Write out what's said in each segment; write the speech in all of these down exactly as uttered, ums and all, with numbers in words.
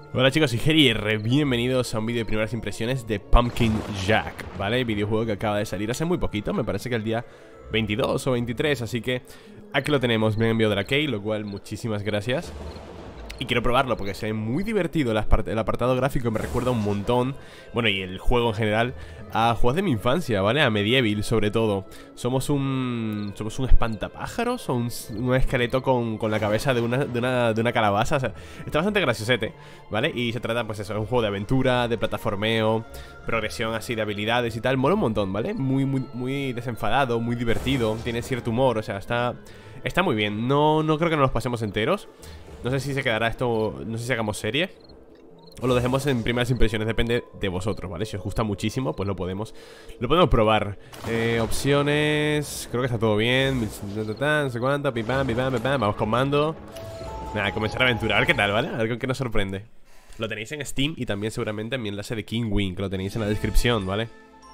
Hola chicos, soy Gerier, bienvenidos a un vídeo de primeras impresiones de Pumpkin Jack, ¿vale? Videojuego que acaba de salir hace muy poquito, me parece que el día veintidós o veintitrés, así que aquí lo tenemos, me han enviado de la Key, lo cual muchísimas gracias. Y quiero probarlo porque se ve muy divertido, el apartado gráfico me recuerda un montón, bueno, y el juego en general, a juegos de mi infancia, ¿vale? A Medieval, sobre todo. Somos un... Somos un espantapájaros o un, un esqueleto con, con la cabeza de una, de, una, de una calabaza, o sea, está bastante graciosete, ¿vale? Y se trata, pues eso, de un juego de aventura, de plataformeo, progresión así de habilidades y tal, mola un montón, ¿vale? Muy, muy, muy desenfadado, muy divertido, tiene cierto humor, o sea, está... Está muy bien, no, no creo que nos los pasemos enteros. No sé si se quedará esto, no sé si hagamos serie o lo dejemos en primeras impresiones, depende de vosotros, ¿vale? Si os gusta muchísimo, pues lo podemos Lo podemos probar. eh, Opciones, creo que está todo bien. No sé cuánto, pim pam, pim pam, pim pam. Vamos con mando. Nada, comenzar a aventura, a ver qué tal, ¿vale? A ver con qué nos sorprende. Lo tenéis en Steam y también seguramente en mi enlace de Kingwing, que lo tenéis en la descripción, ¿vale?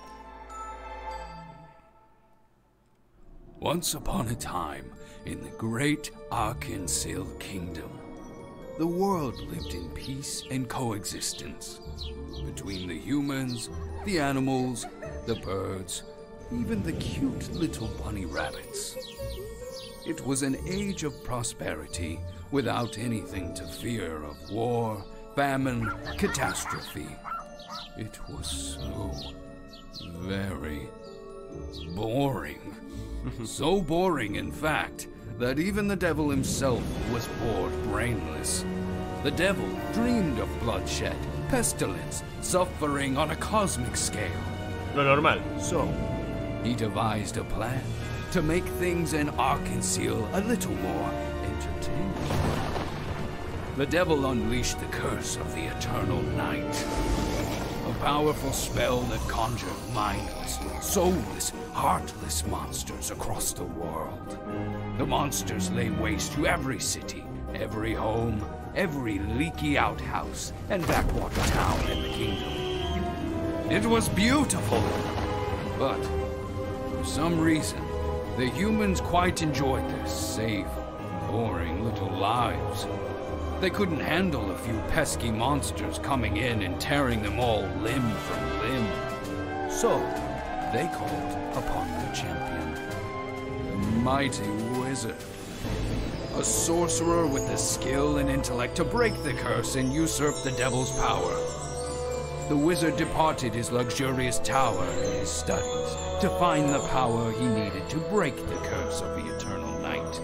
Once upon a time, in the great Arkansas Kingdom, the world lived in peace and coexistence between the humans, the animals, the birds, even the cute little bunny rabbits. It was an age of prosperity without anything to fear of war, famine, catastrophe. It was so very boring. So boring, in fact, that even the devil himself was bored brainless. The devil dreamed of bloodshed, pestilence, suffering on a cosmic scale. Lo normal. So, he devised a plan to make things in Arkansas a little more entertaining. The devil unleashed the curse of the Eternal Night. A powerful spell that conjured mindless, soulless, heartless monsters across the world. The monsters lay waste to every city, every home, every leaky outhouse, and backwater town in the kingdom. It was beautiful, but for some reason, the humans quite enjoyed their safe, boring little lives. They couldn't handle a few pesky monsters coming in and tearing them all limb from limb. So, they called upon their champion, the mighty wizard. A sorcerer with the skill and intellect to break the curse and usurp the devil's power. The wizard departed his luxurious tower and his studies to find the power he needed to break the curse of the Eternal Night.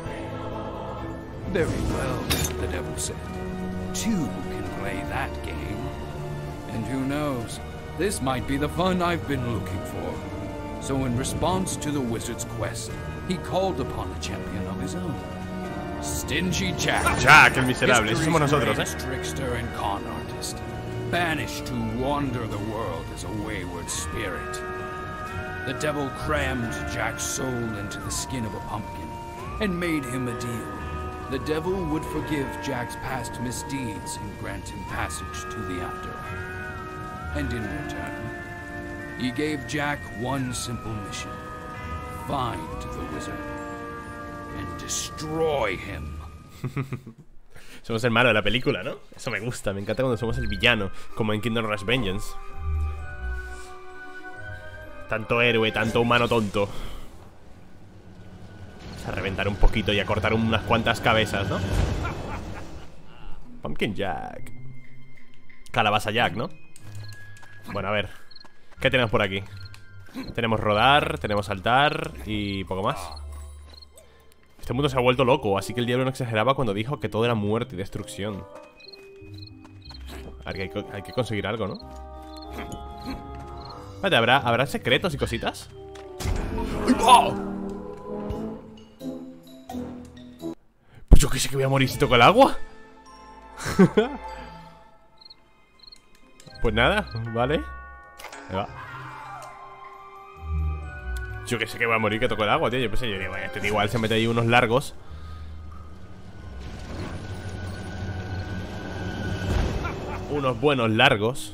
Very well, the devil said. Two can play that game. And who knows, this might be the fun I've been looking for. So in response to the wizard's quest, he called upon a champion of his own. Stingy Jack. Jack, el miserable, eso somos nosotros, ¿eh? Trickster and con artist, banished to wander the world as a wayward spirit. The devil crammed Jack's soul into the skin of a pumpkin and made him a deal. The devil would forgive Jack's past misdeeds and grant him passage to the afterlife. And in return, he gave Jack one simple mission: find the wizard and destroy him. Somos el malo de la película, ¿no? Eso me gusta, me encanta cuando somos el villano, como en Kingdom Rush Vengeance. Tanto héroe, tanto humano tonto. A reventar un poquito y a cortar unas cuantas cabezas, ¿no? Pumpkin Jack. Calabaza Jack, ¿no? Bueno, a ver, ¿qué tenemos por aquí? Tenemos rodar, tenemos saltar y poco más. Este mundo se ha vuelto loco, así que el diablo no exageraba cuando dijo que todo era muerte y destrucción. A ver, hay que, hay que conseguir algo, ¿no? Espérate, ¿habrá, ¿habrá secretos y cositas? ¡Oh! Yo que sé que voy a morir si toco el agua. Pues nada, vale. Ahí va. Yo que sé que voy a morir que toco el agua, tío. Yo pensé, yo digo, este tío igual se mete ahí unos largos. Unos buenos largos.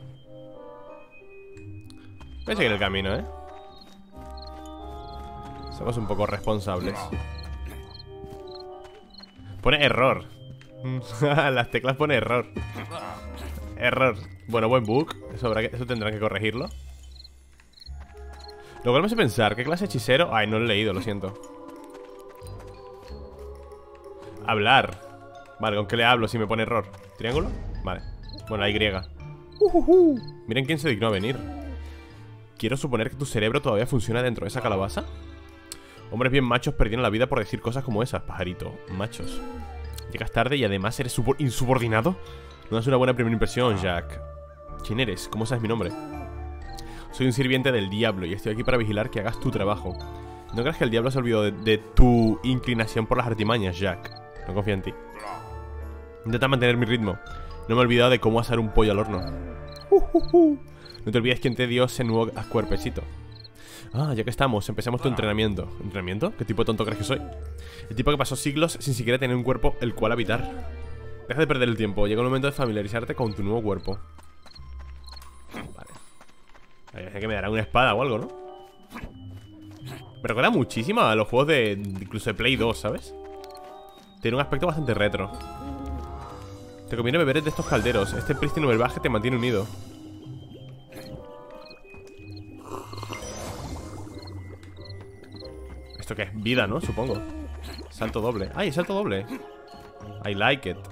Voy a seguir el camino, eh. Somos un poco responsables. Pone error. Las teclas pone error. Error. Bueno, buen bug. Eso, habrá que, eso tendrán que corregirlo. Lo cual me hace pensar, ¿qué clase de hechicero? Ay, no lo he leído, lo siento. Hablar. Vale, ¿con qué le hablo si me pone error? ¿Triángulo? Vale. Bueno, la Y. Uh, uh, uh. Miren quién se dignó a venir. Quiero suponer que tu cerebro todavía funciona dentro de esa calabaza. Hombres bien machos perdieron la vida por decir cosas como esas, pajarito. Machos. Llegas tarde y además eres insubordinado. No es una buena primera impresión, Jack. ¿Quién eres? ¿Cómo sabes mi nombre? Soy un sirviente del diablo y estoy aquí para vigilar que hagas tu trabajo. ¿No crees que el diablo se olvidó de, de tu inclinación por las artimañas, Jack? No confío en ti. Intenta mantener mi ritmo. No me he olvidado de cómo asar un pollo al horno. Uh, uh, uh. No te olvides quién te dio ese nuevo cuerpecito. Ah, ya que estamos, empezamos tu entrenamiento. ¿Entrenamiento? ¿Qué tipo de tonto crees que soy? El tipo que pasó siglos sin siquiera tener un cuerpo el cual habitar. Deja de perder el tiempo, llega el momento de familiarizarte con tu nuevo cuerpo. Vale. Parece que me dará una espada o algo, ¿no? Me recuerda muchísimo a los juegos de... incluso de Play dos, ¿sabes? Tiene un aspecto bastante retro. Te conviene beber de estos calderos. Este prístino brebaje te mantiene unido. ¿Esto qué es? Vida, ¿no? Supongo. Salto doble. ¡Ay, salto doble! I like it.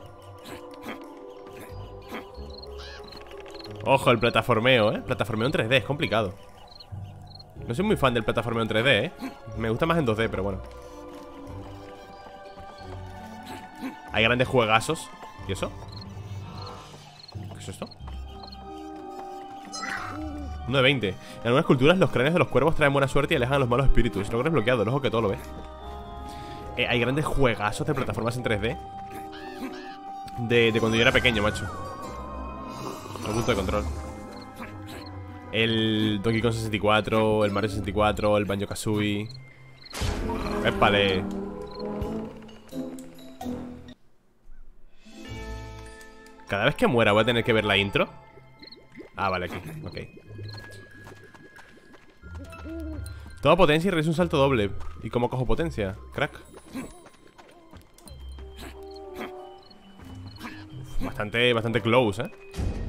Ojo, el plataformeo, ¿eh? Plataformeo en tres D, es complicado. No soy muy fan del plataformeo en tres D, ¿eh? Me gusta más en dos D, pero bueno. Hay grandes juegazos. ¿Y eso? ¿Qué es esto? uno de veinte. En algunas culturas los cráneos de los cuervos traen buena suerte y alejan a los malos espíritus. Logro desbloqueado, el ojo que todo lo ve. eh, Hay grandes juegazos de plataformas en tres D de, de cuando yo era pequeño, macho. El punto de control. El Donkey Kong sesenta y cuatro, el Mario sesenta y cuatro, el Banjo-Kazooie. ¡Épale! Cada vez que muera voy a tener que ver la intro. Ah, vale, aquí, ok. Toma potencia y realiza un salto doble. ¿Y cómo cojo potencia? Crack. Uf, bastante, bastante close, ¿eh?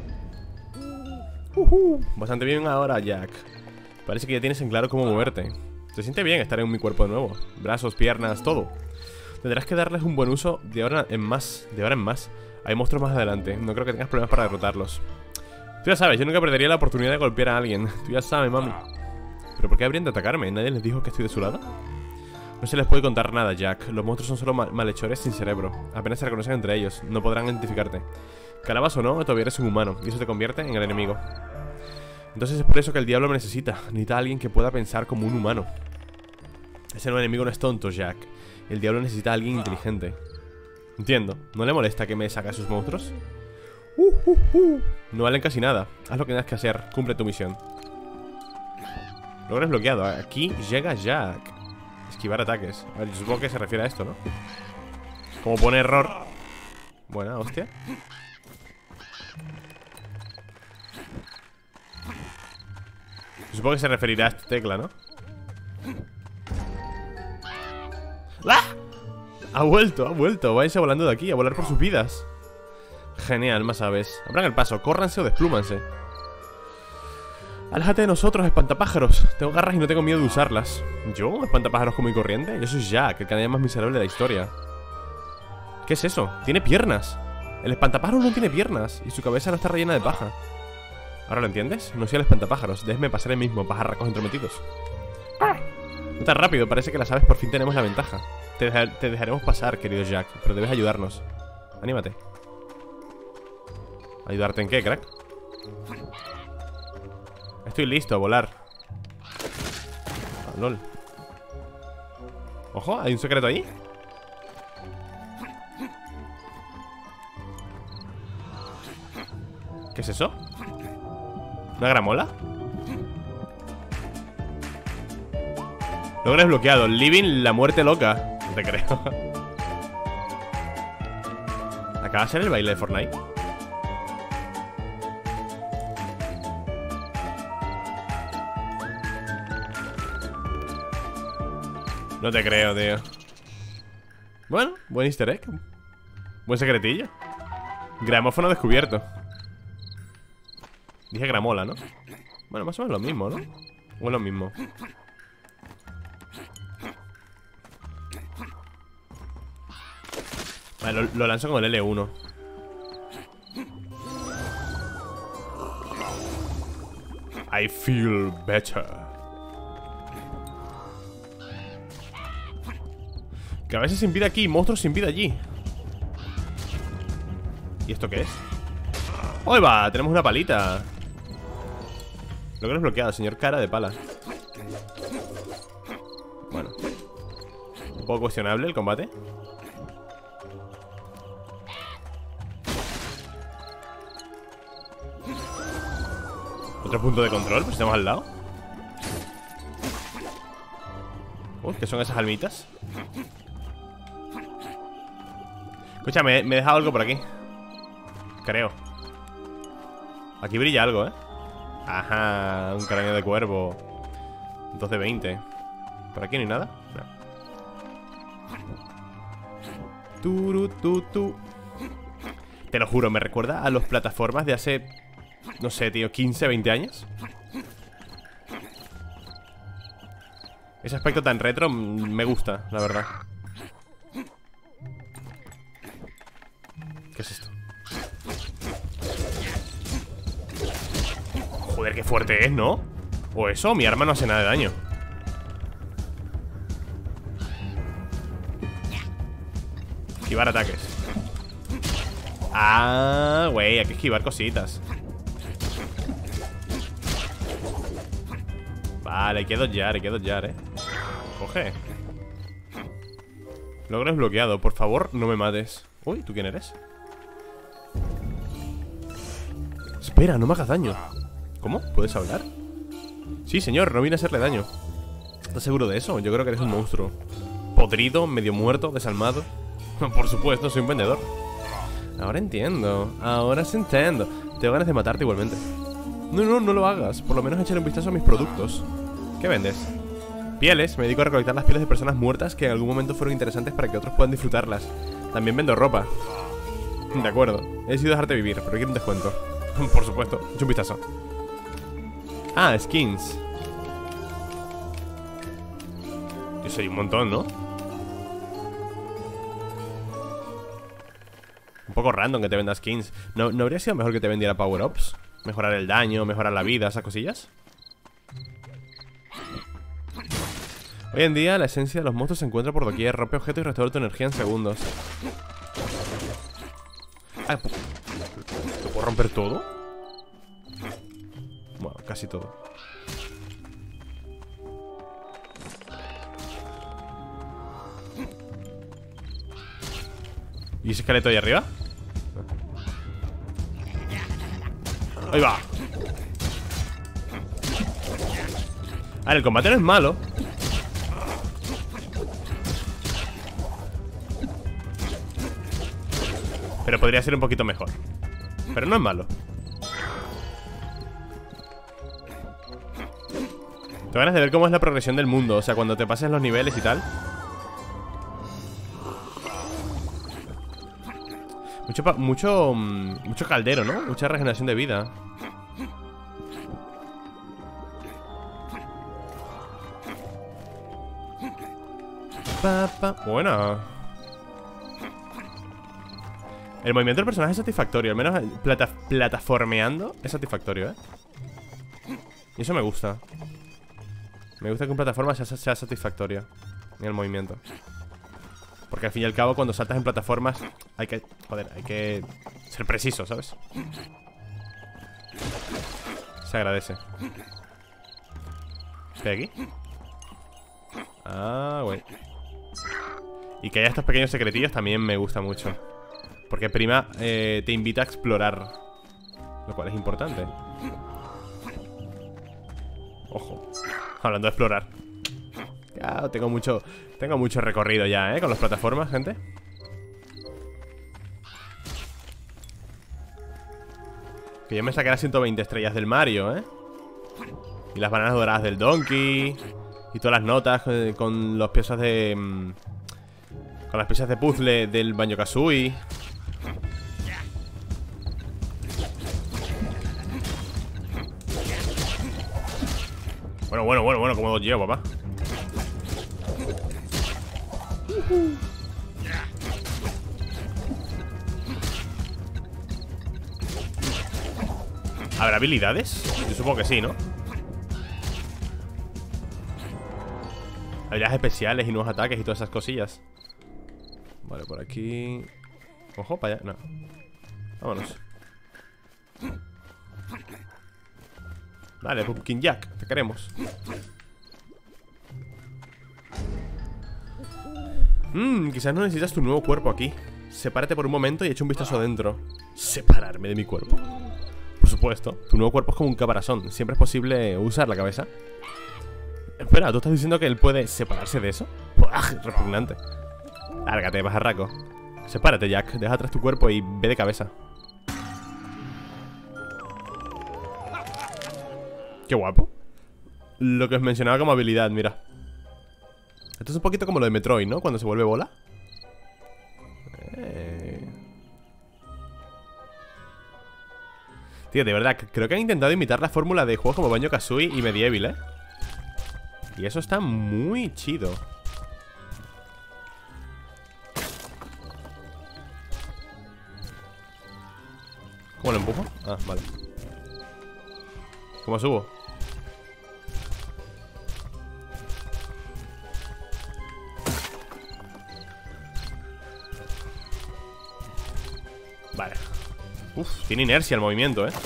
Uh -huh. Bastante bien ahora, Jack. Parece que ya tienes en claro cómo moverte. Se siente bien estar en mi cuerpo de nuevo. Brazos, piernas, todo. Tendrás que darles un buen uso de ahora en más. De ahora en más. Hay monstruos más adelante. No creo que tengas problemas para derrotarlos. Tú ya sabes, yo nunca perdería la oportunidad de golpear a alguien. Tú ya sabes, mami. ¿Pero por qué habrían de atacarme? ¿Nadie les dijo que estoy de su lado? No se les puede contar nada, Jack. Los monstruos son solo mal malhechores sin cerebro. Apenas se reconocen entre ellos. No podrán identificarte. Calabazo o no, todavía eres un humano. Y eso te convierte en el enemigo. Entonces es por eso que el diablo me necesita. Necesita a alguien que pueda pensar como un humano. Ese nuevo enemigo no es tonto, Jack. El diablo necesita a alguien inteligente. Entiendo. ¿No le molesta que me saque a sus monstruos? Uh, uh, uh. No valen casi nada. Haz lo que tengas que hacer. Cumple tu misión. Logro desbloqueado. Aquí llega Jack. Esquivar ataques. A ver, yo supongo que se refiere a esto, ¿no? Como pone error. Buena, hostia. Supongo que se referirá a esta tecla, ¿no? ¡Ah! Ha vuelto, ha vuelto. Váyanse volando de aquí, a volar por sus vidas. Genial, más aves. Abran el paso, córranse o desplúmanse. Aléjate de nosotros, espantapájaros. Tengo garras y no tengo miedo de usarlas. ¿Yo? ¿Espantapájaros común y corriente? Yo soy Jack, el canalla más miserable de la historia. ¿Qué es eso? Tiene piernas. El espantapájaro no tiene piernas y su cabeza no está rellena de paja. ¿Ahora lo entiendes? No soy el espantapájaros. Déjeme pasar el mismo, pajarracos entrometidos. No tan rápido, parece que las aves por fin tenemos la ventaja. Te, deja te dejaremos pasar, querido Jack, pero debes ayudarnos. Anímate. ¿Ayudarte en qué, crack? Estoy listo a volar. Oh, lol. Ojo, ¿hay un secreto ahí? ¿Qué es eso? ¿Una gramola? Logro desbloqueado. Living la muerte loca. No te creo. ¿Acaba de ser el baile de Fortnite? No te creo, tío. Bueno, buen easter egg. Buen secretillo. Gramófono descubierto. Dije gramola, ¿no? Bueno, más o menos lo mismo, ¿no? O es lo mismo. Vale, lo, lo lanzo con el L uno. I feel better. Que a veces sin vida aquí, monstruos sin vida allí. ¿Y esto qué es? ¡Ahí va! Tenemos una palita. Logro desbloqueado, señor cara de pala. Bueno, un poco cuestionable el combate. Otro punto de control, pues estamos al lado. Uy, ¿qué son esas almitas? Escucha, me, me he dejado algo por aquí. Creo. Aquí brilla algo, ¿eh? Ajá, un cráneo de cuervo. dos de veinte. ¿Por aquí no hay nada? No. Turu, tu, tu. Te lo juro, me recuerda a las plataformas de hace... No sé, tío, quince, veinte años. Ese aspecto tan retro me gusta, la verdad. ¿Qué es esto? Joder, qué fuerte es, ¿no? O eso, mi arma no hace nada de daño. Esquivar ataques. Ah, güey, hay que esquivar cositas. Vale, hay que dodgear, hay que dodgear, eh. Coge. Logro desbloqueado, por favor, no me mates. Uy, ¿tú quién eres? Espera, no me hagas daño. ¿Cómo? ¿Puedes hablar? Sí, señor, no vine a hacerle daño. ¿Estás seguro de eso? Yo creo que eres un monstruo. Podrido, medio muerto, desalmado. Por supuesto, soy un vendedor. Ahora entiendo, ahora sí entiendo. Tengo ganas de matarte igualmente. No, no, no lo hagas. Por lo menos échale un vistazo a mis productos. ¿Qué vendes? Pieles, me dedico a recolectar las pieles de personas muertas que en algún momento fueron interesantes para que otros puedan disfrutarlas. También vendo ropa. De acuerdo, he decidido dejarte vivir, pero quiero un descuento. Por supuesto, echa un vistazo. Ah, skins. Yo soy un montón, ¿no? Un poco random que te venda skins. ¿No, ¿no habría sido mejor que te vendiera power-ups? Mejorar el daño, mejorar la vida, esas cosillas. Hoy en día la esencia de los monstruos se encuentra por doquier. Rompe objetos y restaura tu energía en segundos. Ah, ¿lo puedo romper todo? Bueno, casi todo. ¿Y ese esqueleto ahí arriba? Ahí va. A ver, el combate no es malo. Pero podría ser un poquito mejor. Pero no es malo. Te ganas de ver cómo es la progresión del mundo. O sea, cuando te pases los niveles y tal. Mucho, mucho, mucho caldero, ¿no? Mucha regeneración de vida. Pa, pa. Buena. El movimiento del personaje es satisfactorio. Al menos plata, plataformeando es satisfactorio, ¿eh? Y eso me gusta. Me gusta que un plataforma sea, sea satisfactorio en el movimiento. Porque al fin y al cabo cuando saltas en plataformas hay que, joder, hay que ser preciso, ¿sabes? Se agradece. ¿Estoy aquí? Ah, güey. Y que haya estos pequeños secretillos también me gusta mucho. Porque prima eh, te invita a explorar. Lo cual es importante. Ojo. Hablando de explorar. Ya, tengo mucho Tengo mucho recorrido ya, ¿eh? Con las plataformas, gente. Que yo me saqué las ciento veinte estrellas del Mario, ¿eh? Y las bananas doradas del Donkey. Y todas las notas eh, con los piezas de... Mmm, con las piezas de puzzle del Banjo-Kazooie. Bueno, bueno, bueno, bueno, como llevo, papá. ¿Habrá habilidades? Yo supongo que sí, ¿no? Habilidades especiales y nuevos ataques y todas esas cosillas. Vale, por aquí. Ojo, para allá, no. Vámonos. Vale, Pumpkin Jack, te queremos. Mmm, quizás no necesitas tu nuevo cuerpo aquí. Sepárate por un momento y echa un vistazo adentro. ¿Separarme de mi cuerpo? Por supuesto, tu nuevo cuerpo es como un caparazón. Siempre es posible usar la cabeza. Espera, ¿tú estás diciendo que él puede separarse de eso? ¡Buah! Repugnante. Lárgate, pajarraco. Sepárate, Jack, deja atrás tu cuerpo y ve de cabeza. Qué guapo. Lo que os mencionaba como habilidad, mira. Esto es un poquito como lo de Metroid, ¿no? Cuando se vuelve bola. eh... Tío, de verdad, creo que han intentado imitar la fórmula de juegos como Banjo-Kazooie y Medieval, ¿eh? Y eso está muy chido. ¿Cómo lo empujo? Ah, vale. ¿Cómo subo? Vale. Uf, tiene inercia el movimiento, ¿eh?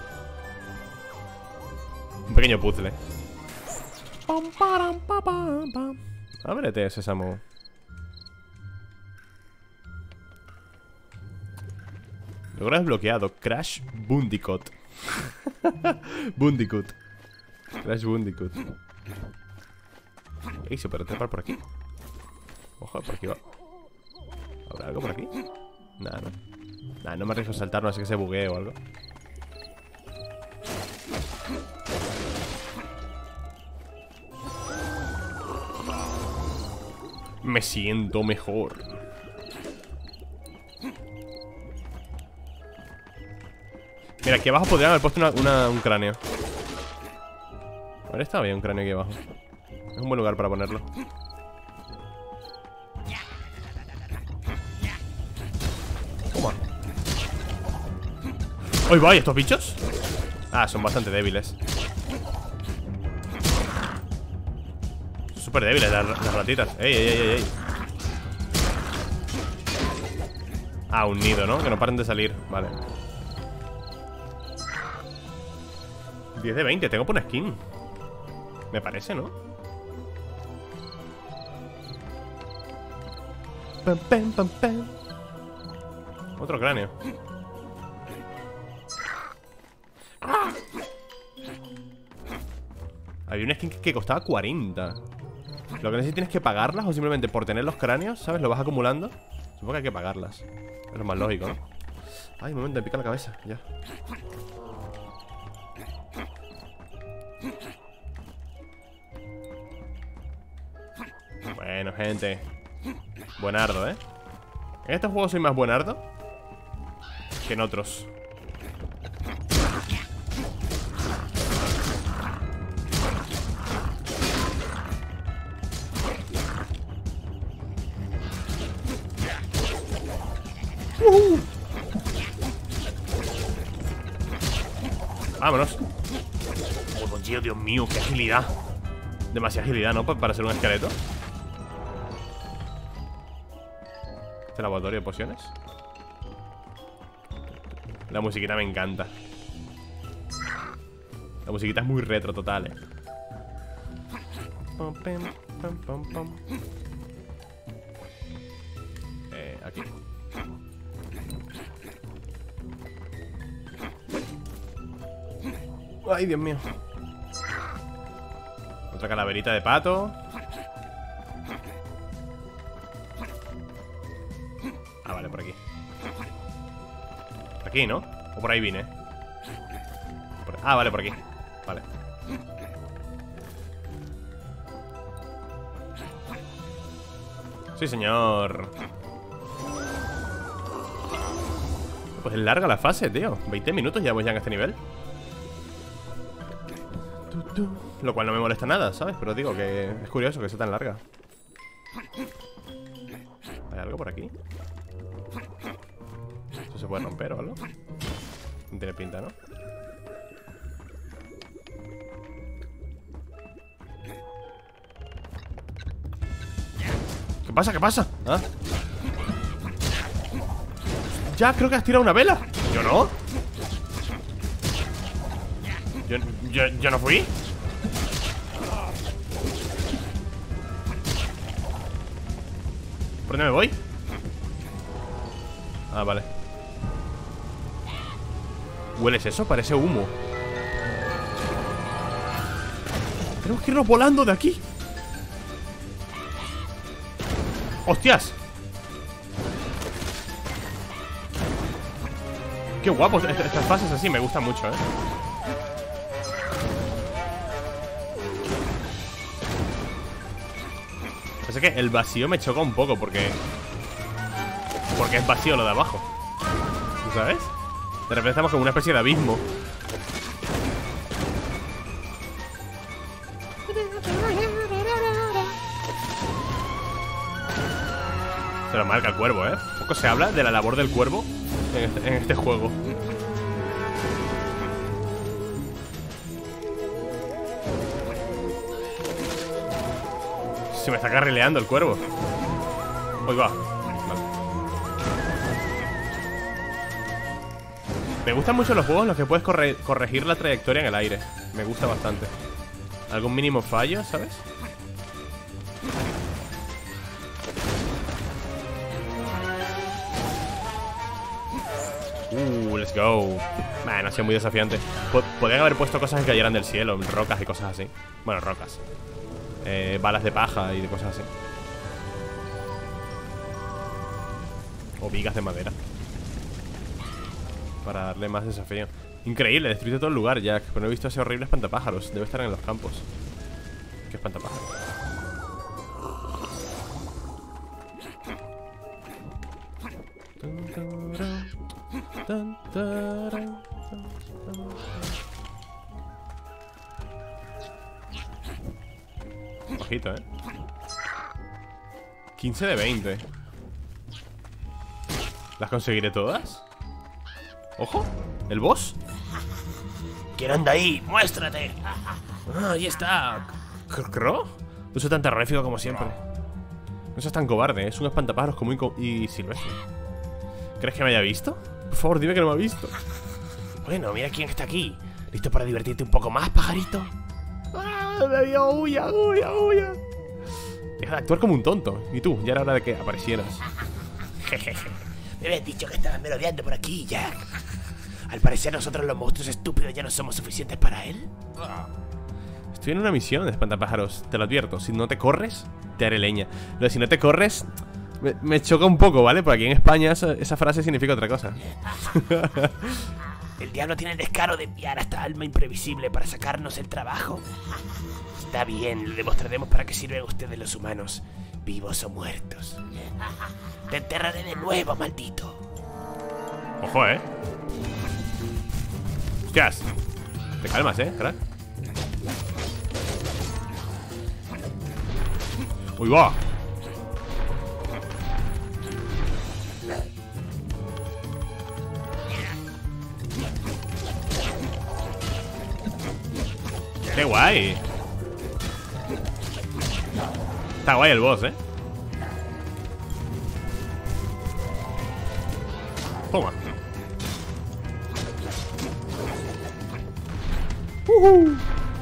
Un pequeño puzzle. Ábrete, sésamo. Logro desbloqueado. Crash Bandicoot. Bandicoot. Crash Bandicoot. Ey, se puede trepar por aquí. Ojo, por aquí va. ¿Habrá algo por aquí? Nada, no. Nada, no me arriesgo a saltar, no sé que se buguee o algo. Me siento mejor. Mira, aquí abajo podrían haber puesto una, una, un cráneo. A ver, está bien un cráneo aquí abajo. Es un buen lugar para ponerlo. Toma. ¡Ay, va! ¿Y estos bichos? Ah, son bastante débiles. Son súper débiles las, las ratitas. ¡Ey, ey, ey, ey! Ah, un nido, ¿no? Que no paren de salir. Vale. diez de veinte, tengo por una skin. Me parece, ¿no? Pam, pam, pam, pam. Otro cráneo. ¡Ah! Había una skin que, que costaba cuarenta. Lo que no sé si tienes que pagarlas o simplemente por tener los cráneos, ¿sabes? Lo vas acumulando. Supongo que hay que pagarlas. Es lo más lógico, ¿no? Ay, un momento, me pica la cabeza. Ya. Bueno, gente. Buenardo, ¿eh? En estos juegos soy más buenardo que en otros. Uh-huh. Vámonos. Oh, tío, Dios mío, qué agilidad. Demasiada agilidad, ¿no? Para ser un esqueleto. ¿Este laboratorio de pociones? La musiquita me encanta. La musiquita es muy retro total, eh. Eh, aquí. Ay, Dios mío. Otra calaverita de pato. Ah, vale, por aquí. Por aquí, ¿no? O por ahí vine. Por... Ah, vale, por aquí. Vale. Sí, señor. Pues es larga la fase, tío. veinte minutos llevamos ya en este nivel. Lo cual no me molesta nada, ¿sabes? Pero digo que es curioso que sea tan larga. ¿Hay algo por aquí? ¿Eso se puede romper o algo? No tiene pinta, ¿no? ¿Qué pasa? ¿Qué pasa? ¿Ah? Ya, creo que has tirado una vela. ¿Yo no? Yo, yo, yo no fui. ¿Por dónde me voy? Ah, vale. ¿Hueles eso? Parece humo. Tenemos que irnos volando de aquí. ¡Hostias! Qué guapo, estas fases así me gustan mucho, ¿eh? Pasa que el vacío me choca un poco porque... Porque es vacío lo de abajo, ¿sabes? De repente estamos como una especie de abismo. Se lo marca el cuervo, ¿eh? Poco se habla de la labor del cuervo en este, en este juego. Se me está carrileando el cuervo. Uy, va. Vale. Me gustan mucho los juegos en los que puedes corre corregir la trayectoria en el aire. Me gusta bastante. Algún mínimo fallo, ¿sabes? Uh, let's go. Man, ha sido muy desafiante. P Podrían haber puesto cosas que cayeran del cielo, rocas y cosas así. Bueno, rocas. Eh, balas de paja y de cosas así. O vigas de madera. Para darle más desafío. Increíble, destruiste todo el lugar, Jack. Pero no he visto ese horrible espantapájaros. Debe estar en los campos. ¿Qué espantapájaros? Bajito, ¿eh? quince de veinte. ¿Las conseguiré todas? ¡Ojo! ¿El boss? ¿Quién anda ahí? ¡Muéstrate! Ah, ahí está. ¿Crow? No soy tan terrorífico como siempre. No seas tan cobarde, es un espantapájaros común y silvestre. ¿Crees que me haya visto? Por favor, dime que no me ha visto. Bueno, mira quién está aquí. ¿Listo para divertirte un poco más, pajarito? ¡Ah! ¡Me dio huya, huya, huya! Deja de actuar como un tonto. Y tú, ya era hora de que aparecieras. Jejeje. Me habías dicho que estabas merodeando por aquí, Jack. Al parecer nosotros los monstruos estúpidos ya no somos suficientes para él. Estoy en una misión de espantapájaros, te lo advierto. Si no te corres, te haré leña. Lo de si no te corres me, me choca un poco, ¿vale? Porque aquí en España esa, esa frase significa otra cosa. El diablo tiene el descaro de enviar a esta alma imprevisible para sacarnos el trabajo. Está bien, le demostraremos para qué sirven ustedes los humanos, vivos o muertos. Te enterraré de nuevo, maldito. Ojo, eh. Hostias. Te calmas, eh, crack. Uy, va. Qué guay. Está guay el boss, eh. Toma. Uh-huh.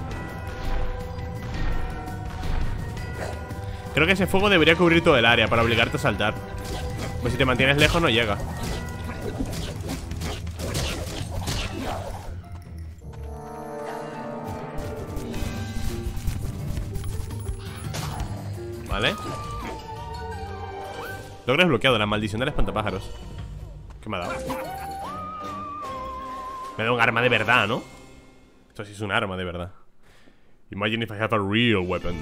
Creo que ese fuego debería cubrir todo el área para obligarte a saltar. Pues si te mantienes lejos no llega. Vale. Logro desbloqueado, la maldición del espantapájaros. ¿Qué me ha dado? Me ha dado un arma de verdad, ¿no? Esto sí es un arma de verdad. Imagine if I have a real weapon.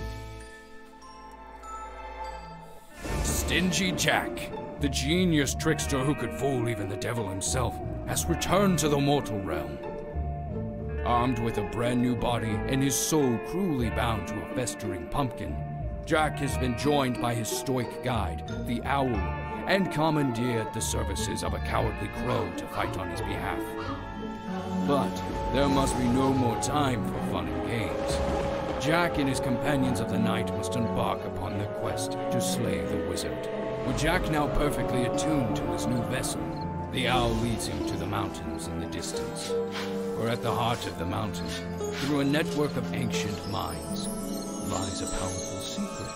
Stingy Jack, the genius trickster who could fool even the devil himself, has returned to the mortal realm. Armed with a brand new body and his soul cruelly bound to a festering pumpkin, Jack has been joined by his stoic guide, the Owl, and commandeered the services of a cowardly crow to fight on his behalf. But there must be no more time for fun and games. Jack and his companions of the night must embark upon their quest to slay the wizard. With Jack now perfectly attuned to his new vessel, the Owl leads him to the mountains in the distance. For at the heart of the mountain, through a network of ancient mines, lies a powerful secret.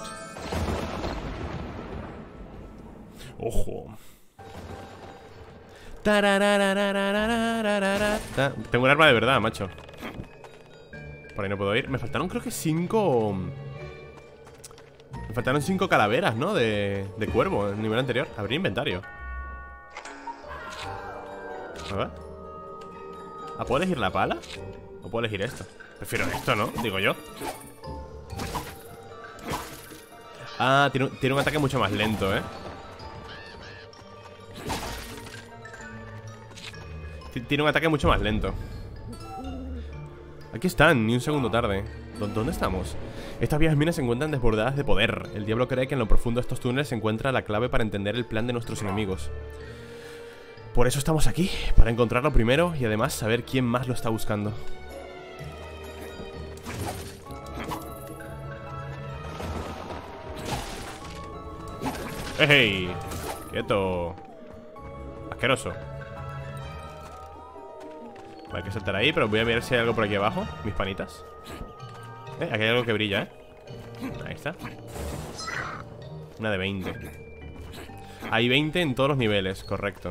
Ojo. Tengo un arma de verdad, macho. Por ahí no puedo ir. Me faltaron creo que cinco... Me faltaron cinco calaveras, ¿no? De, de cuervo en el nivel anterior. Abrir inventario. A ver. ¿Ah, puedo elegir la pala? ¿O puedo elegir esto? Prefiero esto, ¿no? Digo yo. Ah, tiene, tiene un ataque mucho más lento, ¿eh? Tiene un ataque mucho más lento. Aquí están, ni un segundo tarde. ¿Dónde estamos? Estas viejas minas se encuentran desbordadas de poder. El diablo cree que en lo profundo de estos túneles se encuentra la clave para entender el plan de nuestros enemigos. Por eso estamos aquí, para encontrarlo primero y además saber quién más lo está buscando. ¡Hey! ¡Quieto! Asqueroso. Vale, hay que saltar ahí, pero voy a mirar si hay algo por aquí abajo. Mis panitas. Eh, aquí hay algo que brilla, ¿eh? Ahí está. Una de veinte. Hay veinte en todos los niveles, correcto.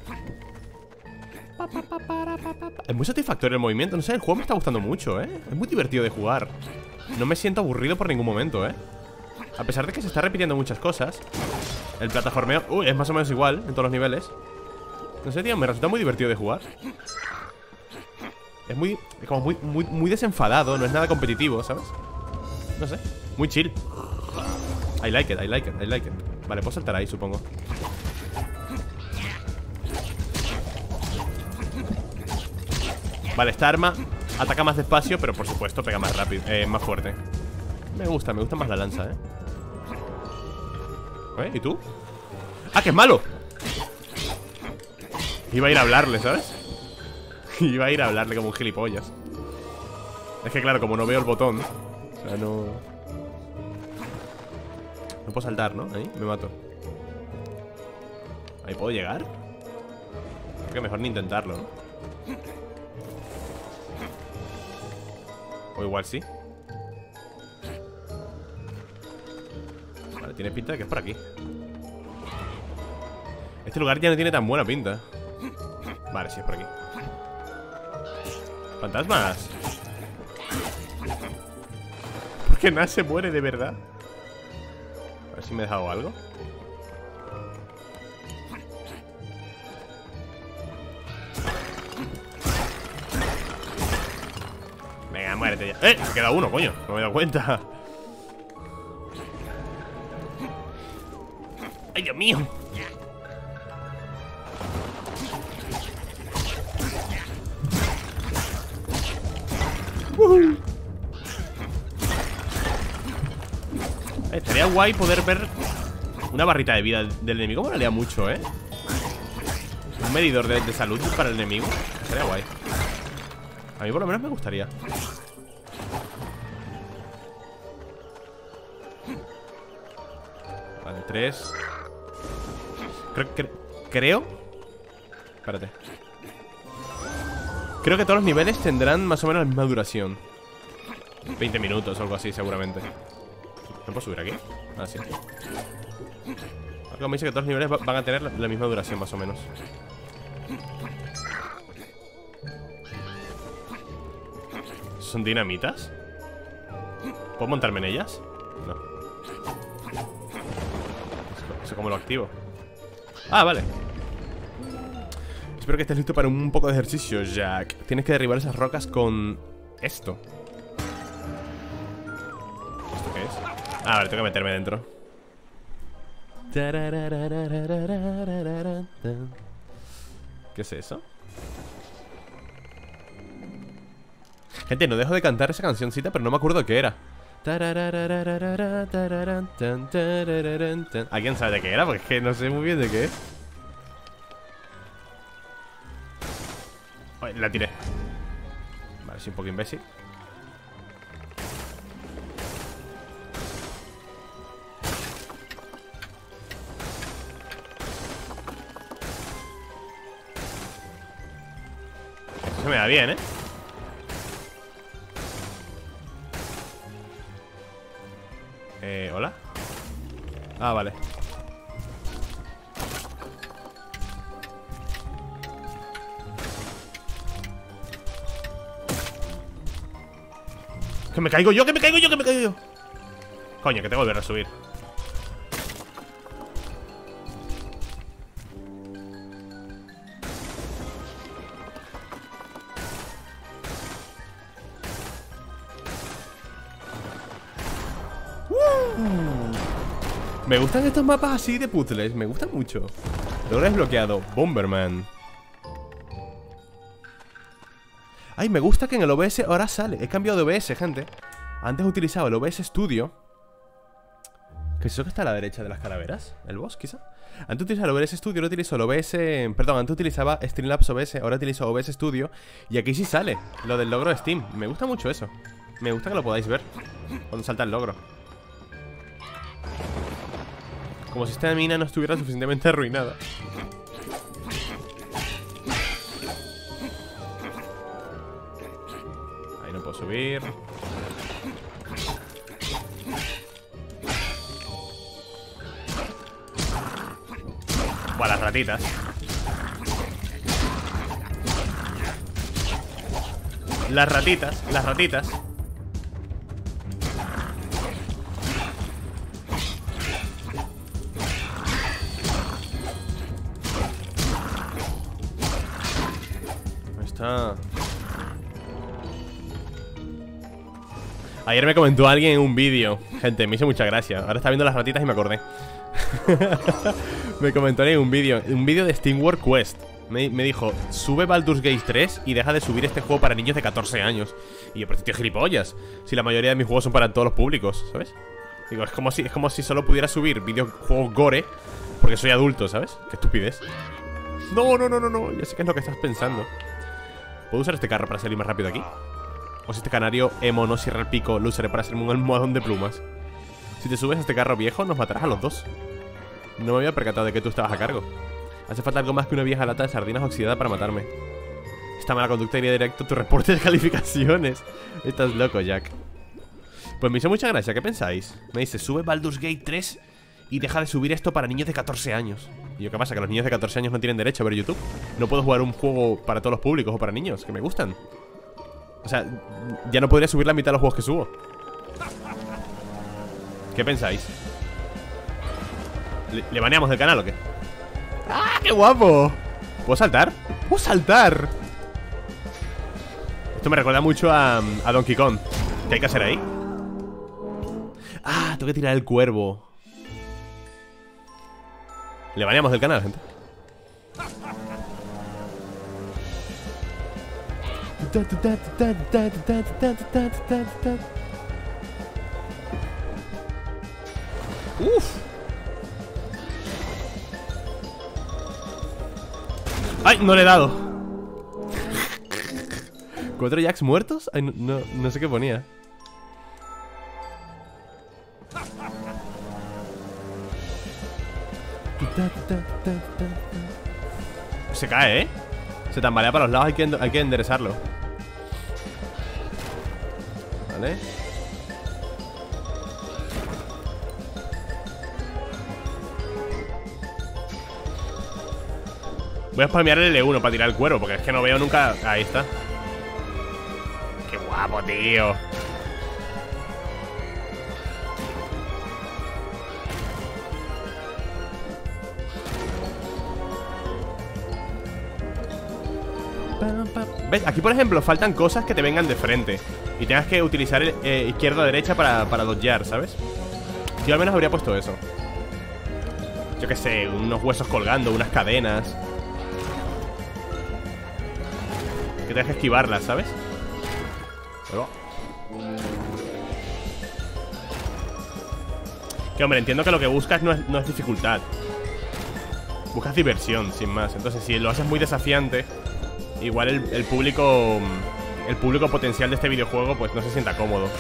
Es muy satisfactorio el movimiento. No sé, el juego me está gustando mucho, ¿eh? Es muy divertido de jugar. No me siento aburrido por ningún momento, ¿eh? A pesar de que se está repitiendo muchas cosas. El plataformeo, uy, es más o menos igual en todos los niveles. No sé, tío, me resulta muy divertido de jugar. Es muy, es como muy, muy, muy desenfadado. No es nada competitivo, ¿sabes? No sé, muy chill. I like it, I like it, I like it. Vale, puedo saltar ahí, supongo. Vale, esta arma ataca más despacio, pero por supuesto pega más rápido, eh, más fuerte. Me gusta, me gusta más la lanza, ¿eh? ¿Eh? ¿Y tú? ¡Ah, que es malo! Iba a ir a hablarle, ¿sabes? Iba a ir a hablarle como un gilipollas. Es que claro, como no veo el botón, o sea, no... No puedo saltar, ¿no? Ahí, me mato. ¿Ahí puedo llegar? Creo que mejor ni intentarlo, ¿no? O igual sí. Vale, tiene pinta de que es por aquí. Este lugar ya no tiene tan buena pinta. Vale, sí, es por aquí. ¡Fantasmas! ¿Por qué nada se muere de verdad? A ver si me he dejado algo. Venga, muérete ya. ¡Eh! Me queda uno, coño. No me he dado cuenta. ¡Ay, Dios mío! Uh-huh. Estaría guay poder ver una barrita de vida del enemigo. Me molaría mucho, ¿eh? Un medidor de, de salud para el enemigo. Estaría guay. A mí por lo menos me gustaría. Vale, tres. Creo, cre creo Espérate. Creo que todos los niveles tendrán más o menos la misma duración. veinte minutos o algo así, seguramente. ¿No puedo subir aquí? Ah, sí. Algo me dice que todos los niveles va van a tener la, la misma duración, más o menos. ¿Son dinamitas? ¿Puedo montarme en ellas? No. ¿Eso cómo lo activo? Ah, vale. Espero que estés listo para un poco de ejercicio, Jack. Tienes que derribar esas rocas con... esto. ¿Esto qué es? Ah, vale, tengo que meterme dentro. ¿Qué es eso? Gente, no dejo de cantar esa cancioncita, pero no me acuerdo qué era. ¿Alguien sabe de qué era? Porque es que no sé muy bien de qué es. Ay, la tiré. Vale, soy un poco imbécil. Eso se me da bien, ¿eh? Eh, ¿hola? Ah, vale. Que me caigo yo, que me caigo yo, que me caigo yo. Coño, que tengo que volver a subir. Me gustan estos mapas así de puzzles, me gustan mucho. Logro desbloqueado, Bomberman. Ay, me gusta que en el O B S ahora sale. He cambiado de O B S, gente. Antes utilizaba el O B S Studio. ¿Qué es eso que está a la derecha de las calaveras? ¿El boss, quizá? Antes utilizaba el O B S Studio, ahora utilizo el O B S... Perdón, antes utilizaba Streamlabs O B S, ahora utilizo O B S Studio. Y aquí sí sale lo del logro de Steam. Me gusta mucho eso. Me gusta que lo podáis ver cuando salta el logro. Como si esta mina no estuviera suficientemente arruinada. Ahí no puedo subir. Buah, las ratitas. Las ratitas, las ratitas. Está. Ayer me comentó alguien en un vídeo. Gente, me hizo mucha gracia. Ahora está viendo las ratitas y me acordé. Me comentó en un vídeo. Un vídeo de SteamWorld Quest. Me, me dijo, sube Baldur's Gate tres y deja de subir este juego para niños de catorce años. Y yo, pero tío, gilipollas. Si la mayoría de mis juegos son para todos los públicos, ¿sabes? Digo, es como si, es como si solo pudiera subir videojuegos gore porque soy adulto, ¿sabes? Qué estupidez. No, no, no, no, no. Ya sé qué es lo que estás pensando. ¿Puedo usar este carro para salir más rápido aquí? O si este canario emo no cierra el pico, lo usaré para hacerme un almohadón de plumas. Si te subes a este carro viejo, nos matarás a los dos. No me había percatado de que tú estabas a cargo. Hace falta algo más que una vieja lata de sardinas oxidada para matarme. Esta mala conducta iría directo a tu reporte de calificaciones. Estás loco, Jack. Pues me hizo mucha gracia, ¿qué pensáis? Me dice, sube Baldur's Gate tres y deja de subir esto para niños de catorce años. Y yo, ¿qué pasa? ¿Que los niños de catorce años no tienen derecho a ver YouTube? ¿No puedo jugar un juego para todos los públicos o para niños que me gustan? O sea, ya no podría subir la mitad de los juegos que subo. ¿Qué pensáis? ¿Le, ¿le baneamos del canal o qué? ¡Ah, qué guapo! ¿Puedo saltar? ¡Puedo saltar! Esto me recuerda mucho a, a Donkey Kong. ¿Qué hay que hacer ahí? Ah, tengo que tirar el cuervo. Le baneamos del canal, gente. Uf. ¡Ay! No le he dado. ¿Cuatro Jacks muertos? Ay, no, no, no sé qué ponía. Se cae, ¿eh? Se tambalea para los lados, hay que, hay que enderezarlo. Vale. Voy a spamear el L uno para tirar el cuero, porque es que no veo nunca... Ahí está. Qué guapo, tío. ¿Ves? Aquí, por ejemplo, faltan cosas que te vengan de frente y tengas que utilizar el eh, izquierda o derecha para, para dodgear, ¿sabes? Yo al menos habría puesto eso. Yo qué sé, unos huesos colgando, unas cadenas que tengas que esquivarlas, ¿sabes? Ahí va. Que hombre, entiendo que lo que buscas no es, no es dificultad. Buscas diversión, sin más. Entonces si lo haces muy desafiante, igual el, el público El público potencial de este videojuego pues no se sienta cómodo.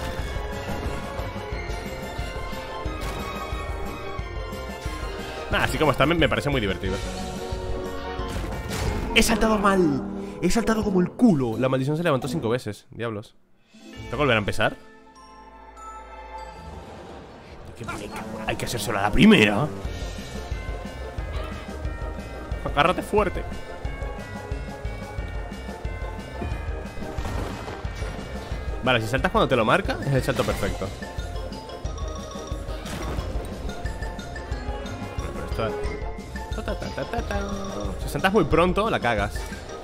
Nada, así como está me, me parece muy divertido. He saltado mal. He saltado como el culo. La maldición se levantó cinco veces. Diablos. ¿Tengo que volver a empezar? Hay que hacer solo a la primera. Agárrate fuerte. Vale, si saltas cuando te lo marca, es el salto perfecto. Pero esto... Si saltas muy pronto, la cagas.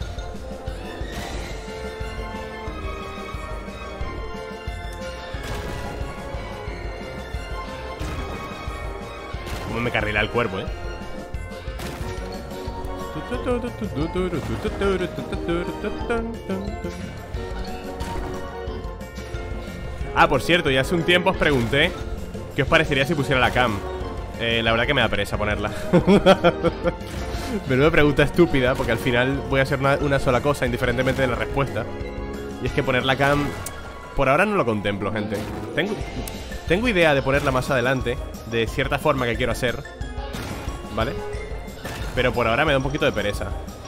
Como me carrila el cuerpo, eh. Ah, por cierto, ya hace un tiempo os pregunté qué os parecería si pusiera la cam. eh, La verdad que me da pereza ponerla. Menuda pregunta estúpida, porque al final voy a hacer una, una sola cosa, indiferentemente de la respuesta. Y es que poner la cam, por ahora no lo contemplo, gente. Tengo, tengo idea de ponerla más adelante, de cierta forma que quiero hacer, ¿vale? Pero por ahora me da un poquito de pereza.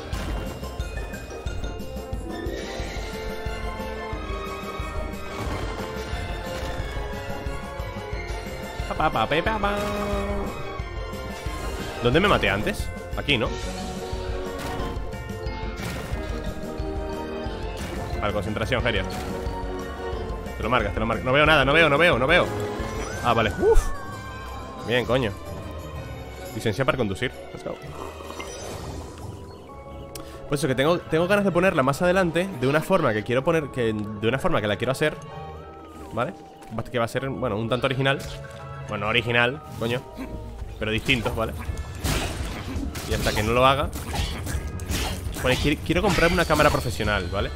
¿Dónde me maté antes? Aquí, ¿no? Vale, concentración, Geria. Te lo marcas, te lo marcas. No veo nada, no veo, no veo, no veo. Ah, vale. Uf. Bien, coño. Licencia para conducir. Let's go. Pues eso, que tengo, tengo ganas de ponerla más adelante, de una forma que quiero poner, que de una forma que la quiero hacer, ¿vale? Que va a ser, bueno, un tanto original. Bueno, original, coño, pero distinto, ¿vale? Y hasta que no lo haga, pues quiero, quiero comprarme una cámara profesional, ¿vale?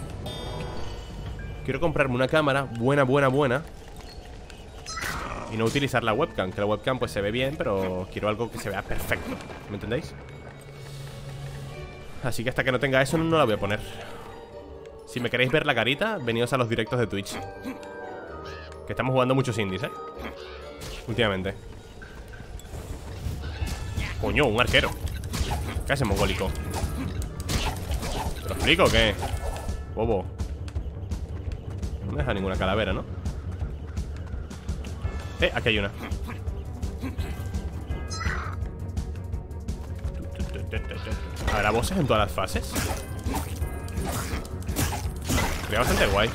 Quiero comprarme una cámara buena, buena, buena, y no utilizar la webcam, que la webcam pues se ve bien, pero quiero algo que se vea perfecto, ¿me entendéis? Así que hasta que no tenga eso no la voy a poner. Si me queréis ver la carita, venidos a los directos de Twitch, que estamos jugando muchos indies, ¿eh? Últimamente. Coño, un arquero. ¿Qué hace, mongólico? ¿Te lo explico o qué? Bobo. No me deja ninguna calavera, ¿no? Eh, aquí hay una. ¿Habrá voces en todas las fases? Sería bastante guay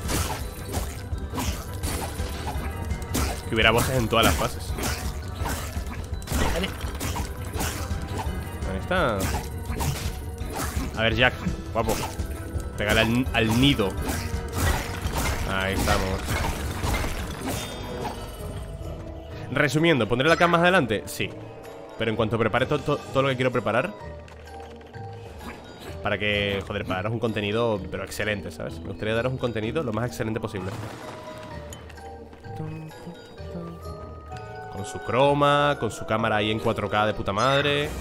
que hubiera voces en todas las fases. Ahí está. A ver, Jack, guapo, pégale al, al nido. Ahí estamos. Resumiendo, ¿pondré la cam más adelante? Sí. Pero en cuanto prepare to to todo lo que quiero preparar, para que, joder, para daros un contenido, pero excelente, ¿sabes? Me gustaría daros un contenido lo más excelente posible. Con su croma, con su cámara ahí en cuatro K de puta madre.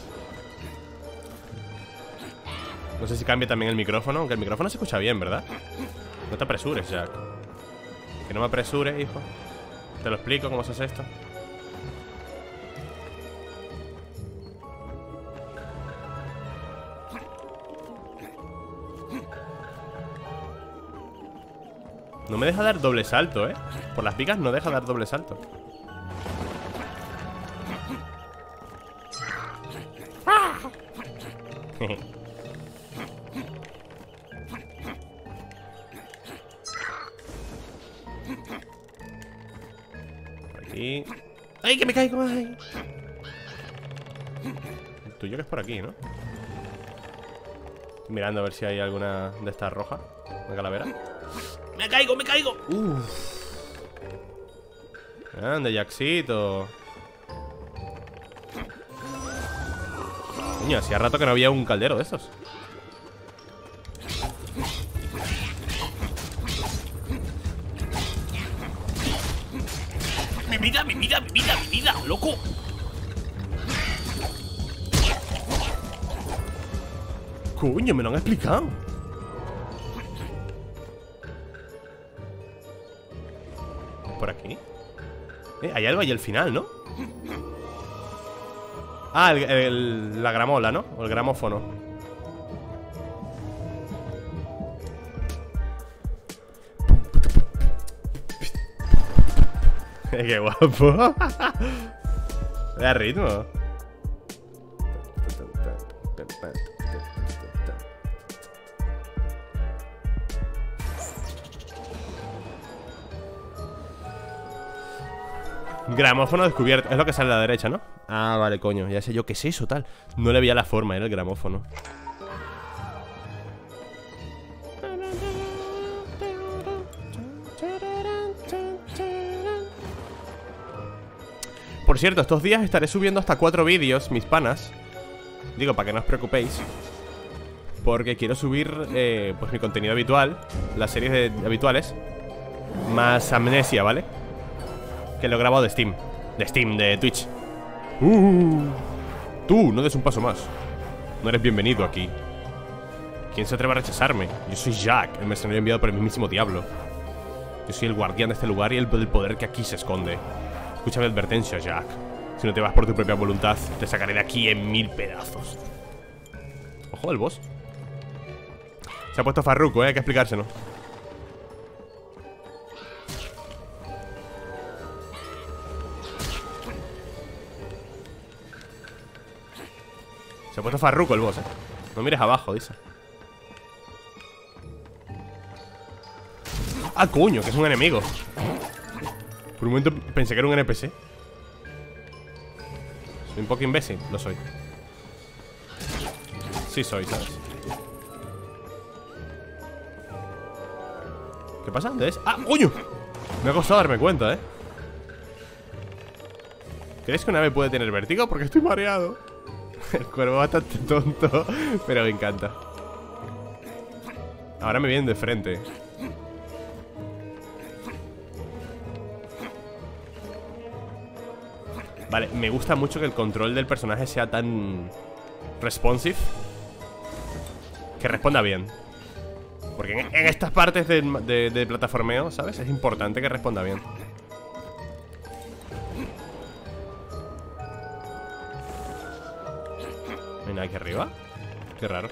No sé si cambia también el micrófono, aunque el micrófono se escucha bien, ¿verdad? No te apresures, Jack. Que no me apresures, hijo. Te lo explico cómo se hace esto. No me deja dar doble salto, ¿eh? Por las vigas no deja dar doble salto. Aquí. ¡Ay, que me caigo! ¡Ay! El tuyo que es por aquí, ¿no? Estoy mirando a ver si hay alguna de estas rojas. Una calavera. ¡Me caigo, me caigo! Uff. Grande, Jackcito. Coño, hacía rato que no había un caldero de estos. Mi vida, mi vida, mi vida, mi vida, loco. Coño, me lo han explicado. Por aquí. Eh, hay algo ahí al final, ¿no? Ah, el, el- la gramola, ¿no? O el gramófono. Qué guapo. Da ritmo. Gramófono descubierto. Es lo que sale a la derecha, ¿no? Ah, vale, coño. Ya sé yo qué es eso, tal. No le veía la forma, era el gramófono. Por cierto, estos días estaré subiendo hasta cuatro vídeos, mis panas. Digo, para que no os preocupéis. Porque quiero subir eh, pues mi contenido habitual, las series de, habituales, más Amnesia, ¿vale? Que lo he grabado de Steam. De Steam, de Twitch. uh, Tú, no des un paso más. No eres bienvenido aquí. ¿Quién se atreve a rechazarme? Yo soy Jack, el mercenario enviado por el mismísimo diablo. Yo soy el guardián de este lugar y el, el poder que aquí se esconde. Escucha mi advertencia, Jack. Si no te vas por tu propia voluntad, te sacaré de aquí en mil pedazos. Ojo, el boss. Se ha puesto farruco, eh, hay que explicárselo. Se ha puesto farruco el boss, eh. No mires abajo, dice. Ah, coño, que es un enemigo. Por un momento pensé que era un N P C. Soy un poco imbécil, lo soy. Sí soy, ¿sabes? ¿Qué pasa? ¿Dónde es? ¡Ah, coño! Me ha costado darme cuenta, ¿eh? ¿Crees que una ave puede tener vértigo? Porque estoy mareado. El cuervo es bastante tonto, pero me encanta. Ahora me vienen de frente. Vale, me gusta mucho que el control del personaje sea tan responsive, que responda bien. Porque en, en estas partes de, de, de plataformeo, ¿sabes? Es importante que responda bien. ¿No hay nada aquí arriba? Qué raro.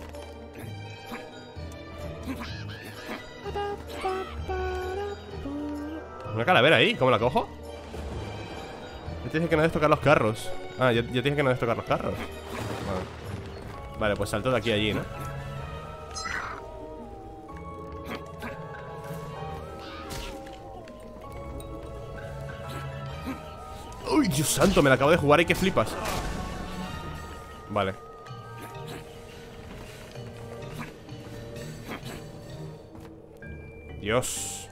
Una calavera ahí, ¿cómo la cojo? Ya te dije que no debes tocar los carros. Ah, ya, ya te dije que no debes tocar los carros. Vale. Vale, pues salto de aquí a allí, ¿no? ¡Uy, Dios santo! Me la acabo de jugar y que flipas. Vale. Dios.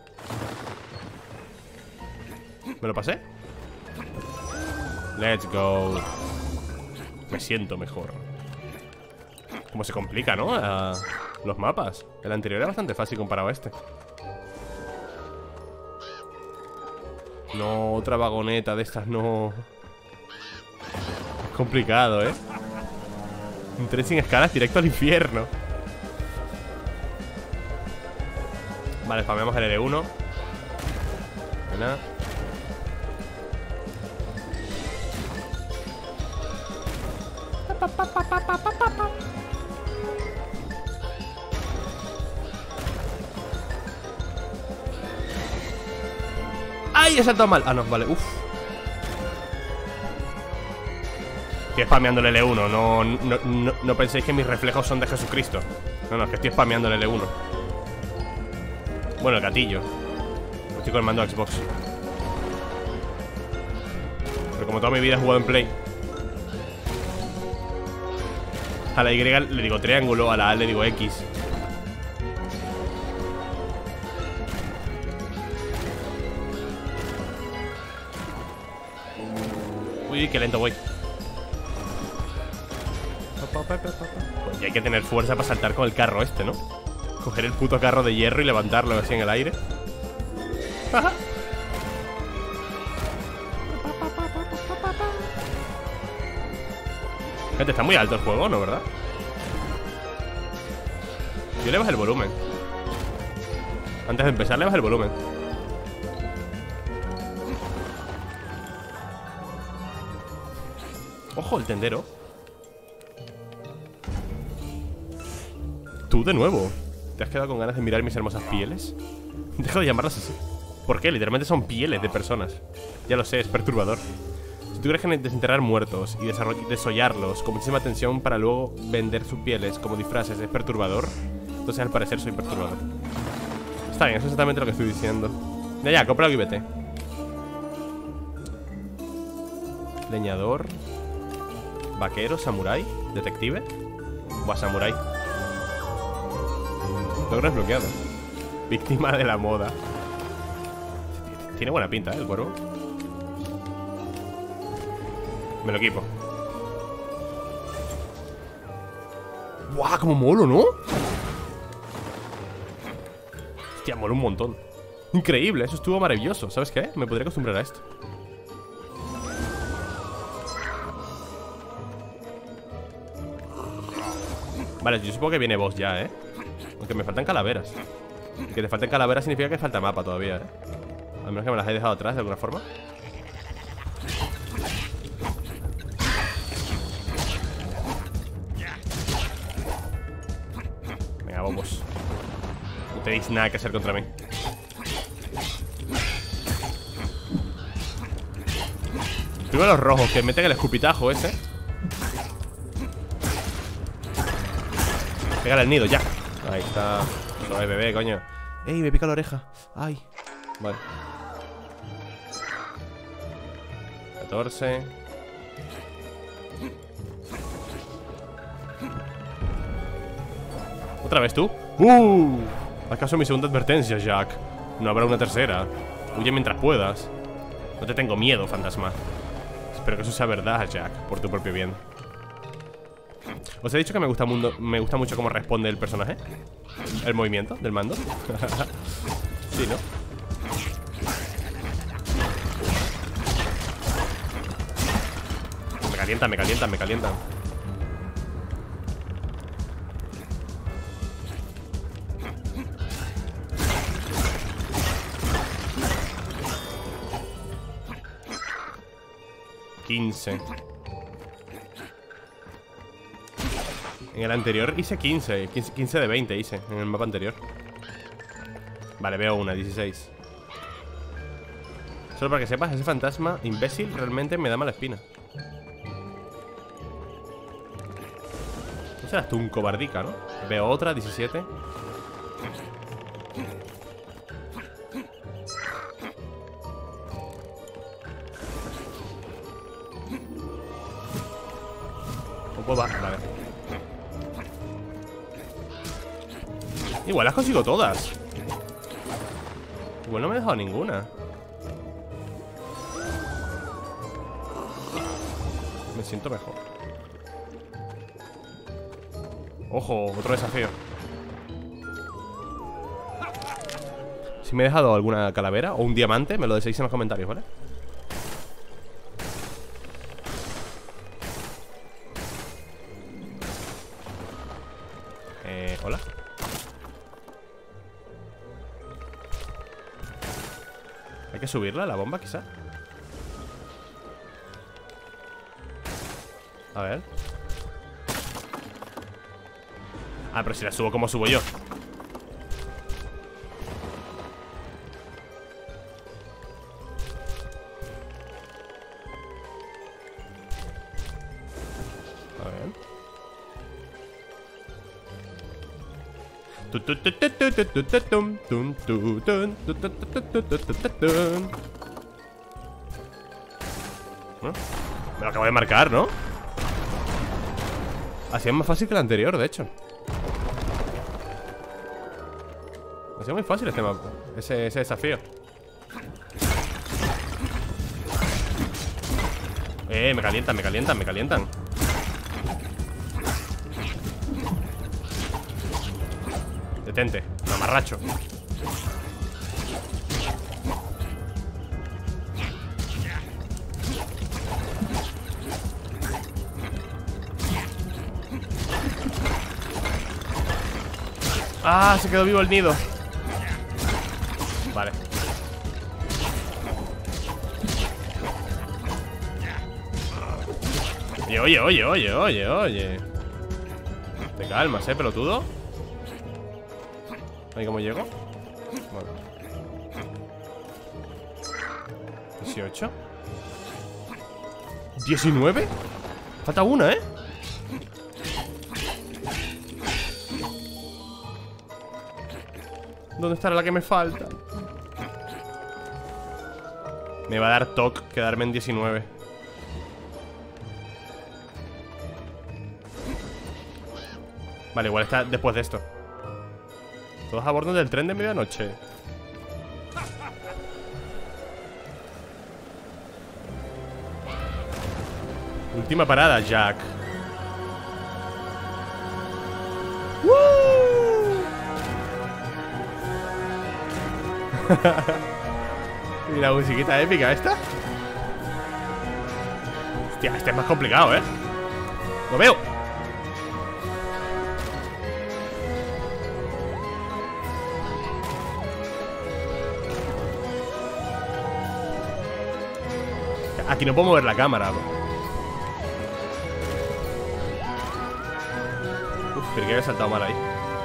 ¿Me lo pasé? Let's go. Me siento mejor. Cómo se complica, ¿no? Uh, los mapas. El anterior era bastante fácil comparado a este. No, otra vagoneta de estas no. Es complicado, ¿eh? Un tren sin escalas directo al infierno. Vale, spameamos el L uno. Buena. ¡Ay! He saltado mal. Ah, no, vale, uff. Estoy spameando el L uno. No, no, no, no penséis que mis reflejos son de Jesucristo. No, no, es que estoy spameando el L uno. Bueno, el gatillo. Estoy con el mando Xbox. Pero como toda mi vida he jugado en Play. A la Y le digo triángulo, a la A le digo X. Uy, qué lento voy. Pues ya hay que tener fuerza para saltar con el carro este, ¿no? Coger el puto carro de hierro y levantarlo así en el aire. Gente, está muy alto el juego, ¿no? ¿Verdad? Yo le bajo el volumen. Antes de empezar le bajo el volumen. Ojo, el tendero. Tú de nuevo. ¿Te has quedado con ganas de mirar mis hermosas pieles? Deja de llamarlas así. ¿Por qué? Literalmente son pieles de personas. Ya lo sé, es perturbador. Si tú crees que desenterrar muertos y desollarlos con muchísima tensión para luego vender sus pieles como disfraces es perturbador, entonces al parecer soy perturbador. Está bien, eso es exactamente lo que estoy diciendo. Ya, ya, cómpralo y vete. Leñador. Vaquero, samurái, detective. Buah, samurái. Logro desbloqueado. Víctima de la moda. Tiene buena pinta, ¿eh? El cuervo. Me lo equipo. ¡Buah! ¡Como molo!, ¿no? Hostia, mola un montón. Increíble, eso estuvo maravilloso. ¿Sabes qué? Me podría acostumbrar a esto. Vale, yo supongo que viene boss ya, ¿eh? Aunque me faltan calaveras. Y que te falten calaveras significa que falta mapa todavía, ¿eh? Al menos que me las he dejado atrás de alguna forma. Venga, vamos. No tenéis nada que hacer contra mí. Primero los rojos, que meten el escupitajo ese. Pégale al nido, ya. Ahí está. No es bebé, coño. Ey, me pica la oreja. Ay. Vale. catorce. ¿Otra vez tú? ¡Uh! ¿Acaso mi segunda advertencia, Jack? No habrá una tercera. Huye mientras puedas. No te tengo miedo, fantasma. Espero que eso sea verdad, Jack, por tu propio bien. ¿Os he dicho que me gusta, mundo, me gusta mucho cómo responde el personaje? El movimiento del mando. Sí, ¿no? Me calientan, me calientan, me calientan. quince. En el anterior hice quince, quince de veinte hice en el mapa anterior. Vale, veo una, dieciséis. Solo para que sepas, ese fantasma imbécil realmente me da mala espina. No serás tú un cobardica, ¿no? Veo otra, diecisiete. ¿Cómo puedo bajar? Vale. Igual las consigo todas. Igual no me he dejado ninguna. Me siento mejor. Ojo, otro desafío. Si me he dejado alguna calavera o un diamante, me lo decís en los comentarios, ¿vale? Eh, hola. ¿Hay que subirla, la bomba, quizá? A ver. Ah, pero si la subo, ¿cómo subo yo? A ver. ¿No? Me lo acabo de marcar, ¿no? Así es más fácil que el anterior, de hecho. Ha sido muy fácil este mapa, ese, ese desafío. Eh, me calientan, me calientan, me calientan. Detente, mamarracho. Ah, se quedó vivo el nido. Vale. Oye, oye, oye, oye, oye, oye. Te calmas, eh, pelotudo. ¿Ahí cómo llego? Bueno. dieciocho. diecinueve. Falta una, eh. ¿Dónde estará la que me falta? Me va a dar toque quedarme en diecinueve. Vale, igual está después de esto. Todos a bordo del tren de medianoche. Última parada, Jack. Y la musiquita épica esta. Hostia, este es más complicado, ¿eh? ¡Lo veo! Aquí no puedo mover la cámara, bro. Uf, creí que había saltado mal ahí.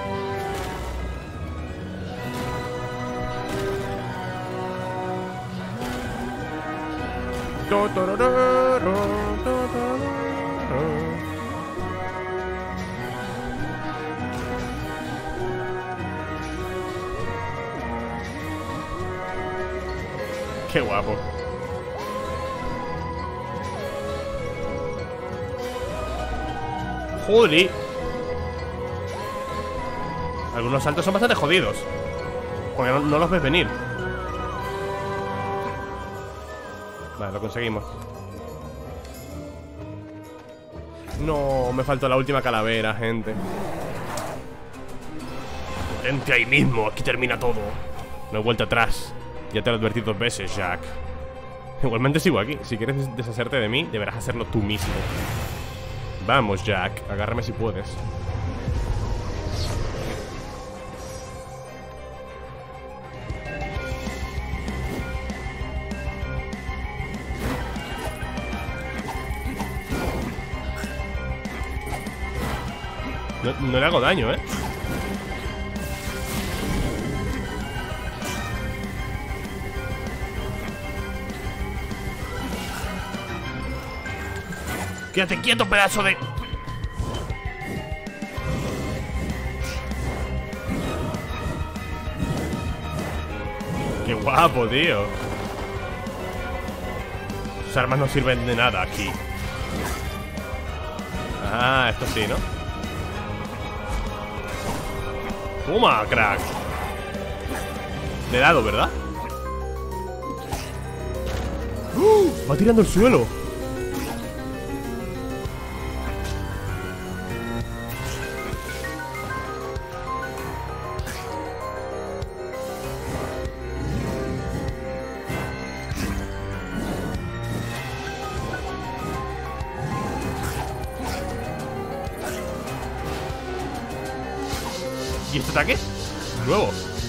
Qué guapo. Joder. Algunos saltos son bastante jodidos, porque no, no los ves venir. Vale, lo conseguimos. No, me faltó la última calavera, gente. Vente ahí mismo, aquí termina todo. No he vuelto atrás. Ya te lo advertí dos veces, Jack. Igualmente sigo aquí. Si quieres deshacerte de mí, deberás hacerlo tú mismo. Vamos, Jack, agárrame si puedes. No, no le hago daño, ¿eh? Quédate quieto, pedazo de... Qué guapo, tío. Sus armas no sirven de nada aquí. Ah, esto sí, ¿no? Toma, crack. Le he dado, ¿verdad? ¡Uh! Va tirando el suelo. ¿Y este ataque? Nuevo.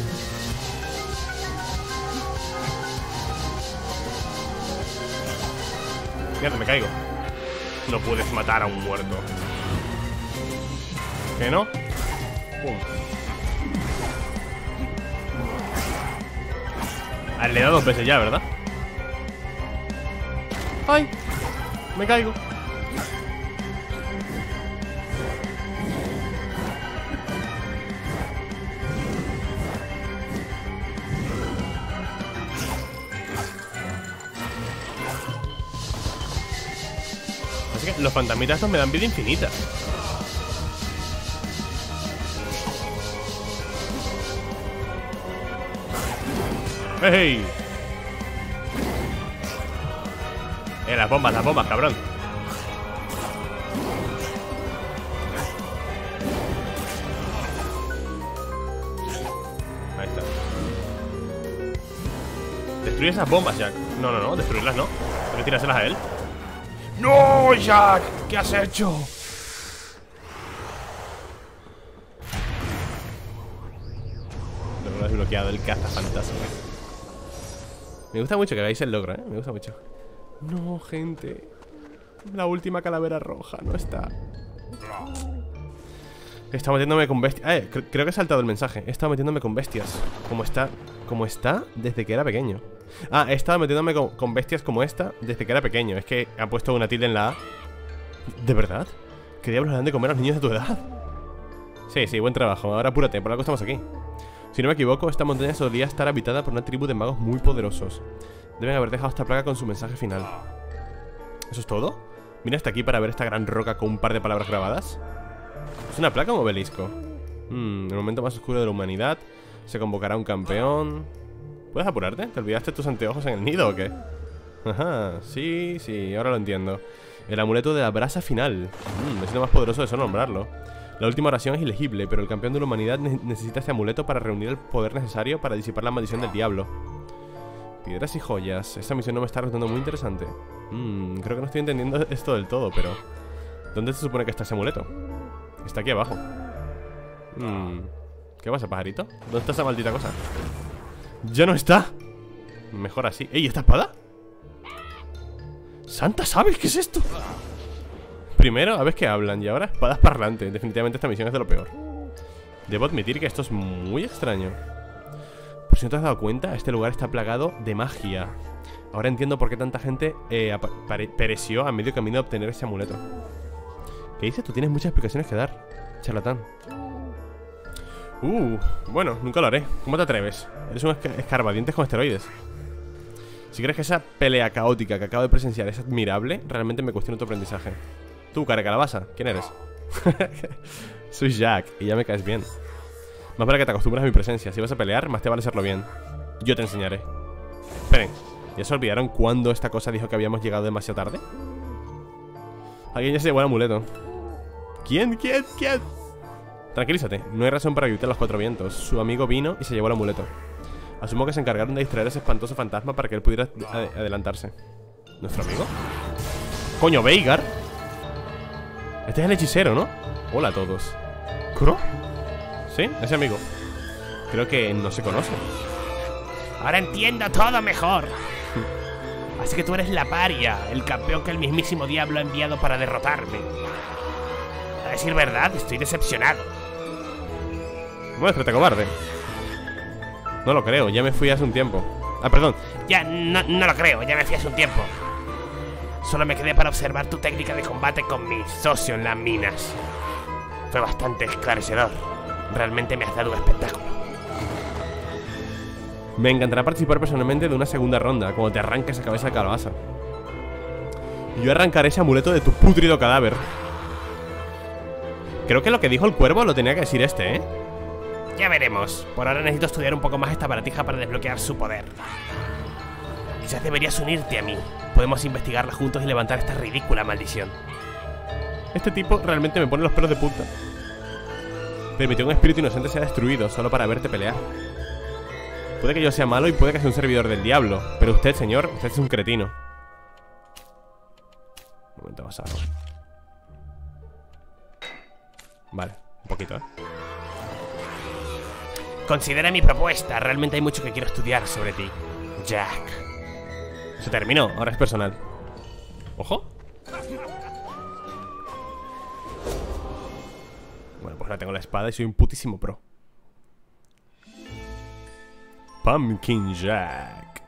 Mierda, me caigo. No puedes matar a un muerto. ¿Qué no? Pum. Ah, le he dado dos veces ya, ¿verdad? ¡Ay! Me caigo. Así que los fantasmitas estos me dan vida infinita. ¡Hey! Eh, las bombas, las bombas, cabrón. Ahí está. Destruye esas bombas, Jack. No, no, no, destruirlas no. Tengo que tirárselas a él. ¡No, Jack! ¿Qué has hecho? desbloqueado el cazafantasmas. Me gusta mucho que hagáis el logro, ¿eh? Me gusta mucho. No, gente. La última calavera roja no está. He estado metiéndome con bestias. Eh, cre creo que he saltado el mensaje. He estado metiéndome con bestias. Como está, como está desde que era pequeño. Ah, he estado metiéndome con, con bestias como esta desde que era pequeño. Es que ha puesto una tilde en la A. ¿De verdad? ¿Qué diablos le dan de comer a los niños de tu edad? Sí, sí, buen trabajo. Ahora apúrate, por algo estamos aquí. Si no me equivoco, esta montaña solía estar habitada por una tribu de magos muy poderosos. Deben haber dejado esta plaga con su mensaje final. ¿Eso es todo? Mira hasta aquí para ver esta gran roca con un par de palabras grabadas. ¿Es una placa o un obelisco? Hmm, el momento más oscuro de la humanidad. Se convocará un campeón. ¿Puedes apurarte? ¿Te olvidaste tus anteojos en el nido o qué? Ajá, sí, sí, ahora lo entiendo. El amuleto de la brasa final. Hmm, es lo más poderoso de solo nombrarlo. La última oración es ilegible, pero el campeón de la humanidad ne necesita este amuleto para reunir el poder necesario para disipar la maldición del diablo. Piedras y joyas. Esta misión no me está resultando muy interesante. Hmm, creo que no estoy entendiendo esto del todo, pero... ¿dónde se supone que está ese amuleto? Está aquí abajo. Hmm, ¿qué pasa, pajarito? ¿Dónde está esa maldita cosa? ¡Ya no está! Mejor así. ¡Ey, esta espada! ¡Santa, ¿sabes qué es esto? Primero, a ver qué hablan. Y ahora, espadas parlantes. Definitivamente esta misión es de lo peor. Debo admitir que esto es muy extraño. Por si no te has dado cuenta, este lugar está plagado de magia. Ahora entiendo por qué tanta gente eh, pereció a medio camino de obtener ese amuleto. ¿Qué dices? Tú tienes muchas explicaciones que dar, charlatán. Uh, bueno, nunca lo haré. ¿Cómo te atreves? Eres un esca escarbadientes con esteroides. Si crees que esa pelea caótica que acabo de presenciar es admirable, realmente me cuestiono tu aprendizaje. Tú, cara de calabaza, ¿quién eres? Soy Jack y ya me caes bien. Más vale que te acostumbres a mi presencia. Si vas a pelear, más te vale hacerlo bien. Yo te enseñaré. Esperen, ¿ya se olvidaron cuando esta cosa dijo que habíamos llegado demasiado tarde? Alguien ya se llevó el amuleto. ¿Quién? ¿Quién? ¿Quién? Tranquilízate, no hay razón para gritar a los cuatro vientos. Su amigo vino y se llevó el amuleto. Asumo que se encargaron de distraer a ese espantoso fantasma para que él pudiera ad adelantarse. ¿Nuestro amigo? ¡Coño, Veigar! Este es el hechicero, ¿no? Hola a todos. ¿Kuro? Sí, ese amigo. Creo que no se conoce. Ahora entiendo todo mejor. Así que tú eres la paria, el campeón que el mismísimo diablo ha enviado para derrotarme. A decir verdad, estoy decepcionado. Muéstrate, cobarde. No lo creo, ya me fui hace un tiempo. Ah, perdón. Ya, no, no lo creo, ya me fui hace un tiempo. Solo me quedé para observar tu técnica de combate con mi socio en las minas. Fue bastante esclarecedor. Realmente me has dado un espectáculo. Me encantará participar personalmente de una segunda ronda, cuando te arranques esa cabeza de calabaza. Y yo arrancaré ese amuleto de tu putrido cadáver. Creo que lo que dijo el cuervo lo tenía que decir este, ¿eh? Ya veremos. Por ahora necesito estudiar un poco más esta baratija para desbloquear su poder. Quizás deberías unirte a mí. Podemos investigarla juntos y levantar esta ridícula maldición. Este tipo realmente me pone los pelos de punta. Permitió que un espíritu inocente sea destruido solo para verte pelear. Puede que yo sea malo y puede que sea un servidor del diablo, pero usted, señor, usted es un cretino. Un momento pasado. Vale, un poquito, ¿eh? Considera mi propuesta. Realmente hay mucho que quiero estudiar sobre ti, Jack. Se terminó, ahora es personal. Ojo. Bueno, pues ahora tengo la espada y soy un putísimo pro. Pumpkin Jack.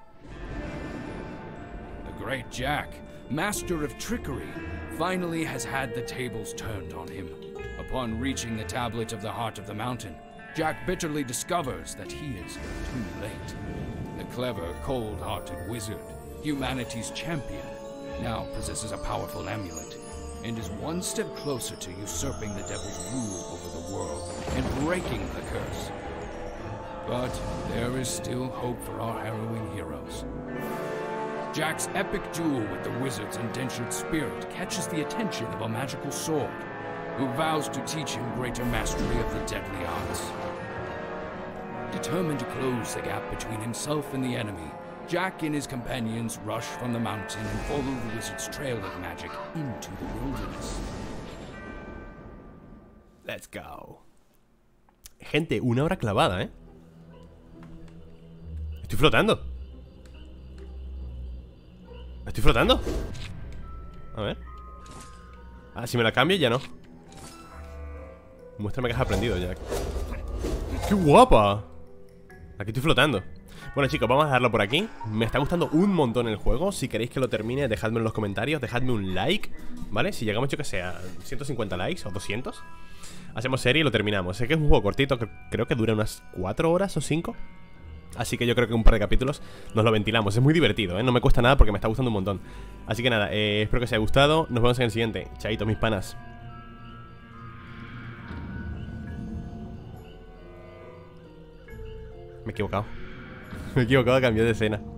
The great Jack, master of trickery, finally has had the tables turned on him. Upon reaching the tablet of the heart of the mountain, Jack bitterly discovers that he is too late. The clever, cold-hearted wizard, humanity's champion, now possesses a powerful amulet, and is one step closer to usurping the devil's rule over the world and breaking the curse. But there is still hope for our harrowing heroes. Jack's epic duel with the wizard's indentured spirit catches the attention of a magical sword, who vows to teach him greater mastery of the deadly arts. Determined to close the gap between himself and the enemy, Jack and his companions rush from the mountain and follow the wizard's trail of magic into the wilderness. Let's go. Gente, una hora clavada, ¿eh? Estoy flotando. Estoy flotando. A ver. Ah, si me la cambio ya no. Muéstrame que has aprendido, Jack. ¡Qué guapa! Aquí estoy flotando. Bueno, chicos, vamos a dejarlo por aquí. Me está gustando un montón el juego. Si queréis que lo termine, dejadme en los comentarios. Dejadme un like, ¿vale? Si llegamos, yo que sé, a ciento cincuenta likes o doscientos, hacemos serie y lo terminamos. Sé que es un juego cortito, que creo que dura unas cuatro horas o cinco. Así que yo creo que un par de capítulos nos lo ventilamos. Es muy divertido, ¿eh? No me cuesta nada porque me está gustando un montón. Así que nada, eh, espero que os haya gustado. Nos vemos en el siguiente. Chaito, mis panas. Me he equivocado. Me he equivocado, cambié de escena.